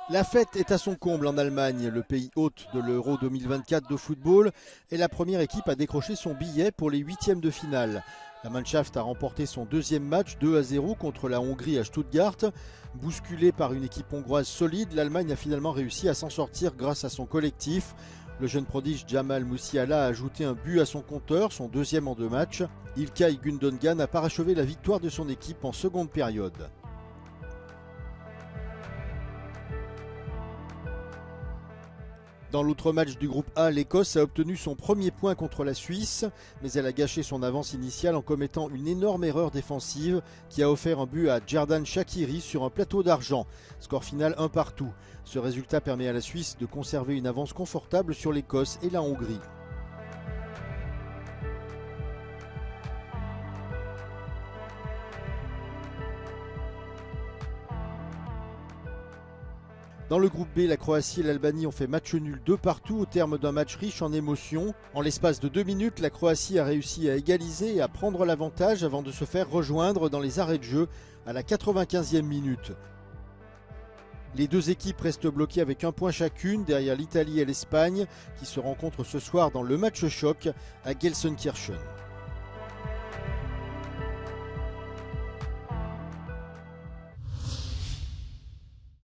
La fête est à son comble en Allemagne. Le pays hôte de l'Euro 2024 de football est la première équipe à décrocher son billet pour les huitièmes de finale. La Mannschaft a remporté son deuxième match 2-0 contre la Hongrie à Stuttgart. Bousculée par une équipe hongroise solide, l'Allemagne a finalement réussi à s'en sortir grâce à son collectif. Le jeune prodige Jamal Musiala a ajouté un but à son compteur, son deuxième en 2 matchs. İlkay Gündoğan a parachevé la victoire de son équipe en seconde période. Dans l'autre match du groupe A, l'Écosse a obtenu son premier point contre la Suisse, mais elle a gâché son avance initiale en commettant une énorme erreur défensive qui a offert un but à Xherdan Shaqiri sur un plateau d'argent. Score final 1-1. Ce résultat permet à la Suisse de conserver une avance confortable sur l'Écosse et la Hongrie. Dans le groupe B, la Croatie et l'Albanie ont fait match nul 2-2 au terme d'un match riche en émotions. En l'espace de 2 minutes, la Croatie a réussi à égaliser et à prendre l'avantage avant de se faire rejoindre dans les arrêts de jeu à la 95e minute. Les deux équipes restent bloquées avec un point chacune derrière l'Italie et l'Espagne qui se rencontrent ce soir dans le match choc à Gelsenkirchen.